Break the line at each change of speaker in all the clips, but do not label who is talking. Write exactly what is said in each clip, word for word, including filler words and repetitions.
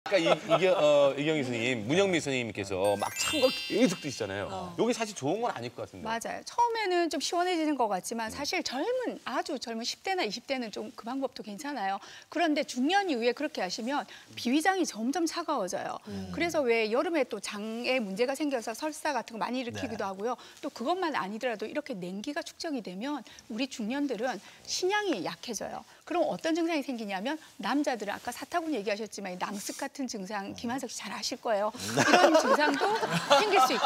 그러니까 이, 이게 어, 이경희 스님, 문영미 스님께서 막 찬 걸 계속 드시잖아요.
어.
여기 사실 좋은 건 아닐 것 같은데.
맞아요. 처음에는 좀 시원해지는 것 같지만 사실 젊은 아주 젊은 십 대나 이십 대는 좀 그 방법도 괜찮아요. 그런데 중년 이후에 그렇게 하시면 비위장이 점점 차가워져요. 음. 그래서 왜 여름에 또 장에 문제가 생겨서 설사 같은 거 많이 일으키기도 네. 하고요. 또 그것만 아니더라도 이렇게 냉기가 축적이 되면 우리 중년들은 신장이 약해져요. 그럼 어떤 증상이 생기냐면 남자들은 아까 사타구니 얘기하셨지만 남습 같은 증상 김한석 씨 잘 아실 거예요. 이런 증상도 생길 수 있고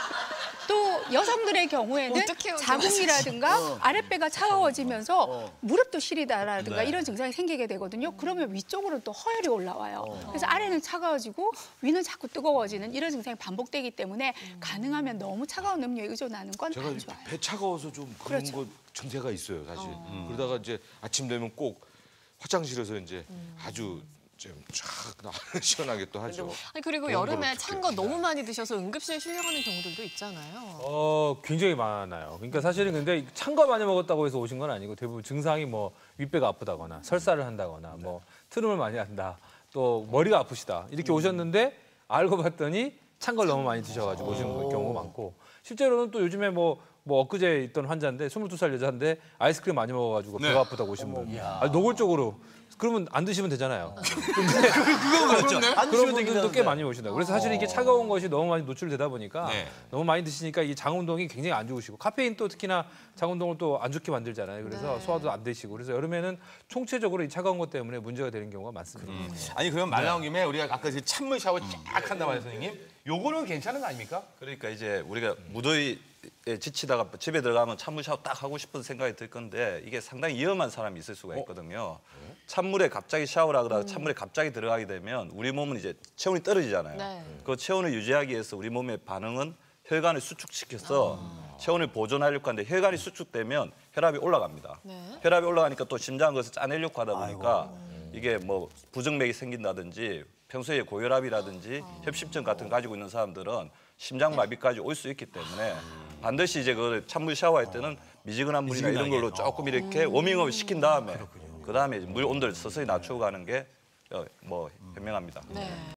또 여성들의 경우에는 자궁이라든가 어. 아랫배가 차가워지면서 어. 무릎도 시리다라든가 네. 이런 증상이 생기게 되거든요. 그러면 위쪽으로 또 허열이 올라와요. 어. 그래서 아래는 차가워지고 위는 자꾸 뜨거워지는 이런 증상이 반복되기 때문에 음. 가능하면 너무 차가운 음료에 의존하는 건 안 좋아요.
배 차가워서 좀 그런
그렇죠.
거 증세가 있어요, 사실.
어.
음. 그러다가 이제 아침 되면 꼭 화장실에서 이제 음. 아주 좀 쫙 시원하게 또 하죠.
아니, 그리고 여름에 찬 거 너무 많이 드셔서 응급실에 실려가는 경우들도 있잖아요.
어, 굉장히 많아요. 그러니까 사실은 근데 찬 거 많이 먹었다고 해서 오신 건 아니고 대부분 증상이 뭐 윗배가 아프다거나 설사를 한다거나 뭐 트름을 많이 한다, 또 머리가 아프시다 이렇게 오셨는데 알고 봤더니 찬 걸 너무 많이 드셔가지고 오신 경우가 많고 실제로는 또 요즘에 뭐 뭐 엊그제 있던 환자인데 스물두 살 여자인데 아이스크림 많이 먹어가지고 배가 아프다고 오신 분. 아, 노골적으로. 그러면 안 드시면 되잖아요. 근데
그거 그렇죠.
그런 분들도 꽤 많이 오신다. 그래서 사실 이게 차가운 것이 너무 많이 노출되다 보니까
네.
너무 많이 드시니까 이 장운동이 굉장히 안 좋으시고 카페인 또 특히나 장운동을 또 안 좋게 만들잖아요. 그래서 네. 소화도 안 되시고 그래서 여름에는 총체적으로 이 차가운 것 때문에 문제가 되는 경우가 많습니다.
음. 아니 그러면 말 나온 김에 우리가 아까 그 찬물 샤워 쫙 한다고 하셨 선생님. 요거는 괜찮은 거 아닙니까?
그러니까 이제 우리가 무더위에 지치다가 집에 들어가면 찬물 샤워 딱 하고 싶은 생각이 들 건데 이게 상당히 위험한 사람이 있을 수가 있거든요. 어? 찬물에 갑자기 샤워를 하다가 음. 찬물에 갑자기 들어가게 되면 우리 몸은 이제 체온이 떨어지잖아요. 네. 그 체온을 유지하기 위해서 우리 몸의 반응은 혈관을 수축시켜서 아. 체온을 보존하려고 하는데 혈관이 수축되면 혈압이 올라갑니다. 네. 혈압이 올라가니까 또 심장은 그것을 짜내려고 하다 보니까 아이고. 이게 뭐 부정맥이 생긴다든지 평소에 고혈압이라든지 아. 협심증 같은 거 가지고 있는 사람들은 심장마비까지 올 수 있기 때문에 반드시 이제 그 찬물 샤워할 때는 미지근한 물이나 이런 걸로 조금 이렇게 워밍업을 시킨 다음에 그 다음에 물 온도를 서서히 낮추고 가는 게 뭐 현명합니다. 네.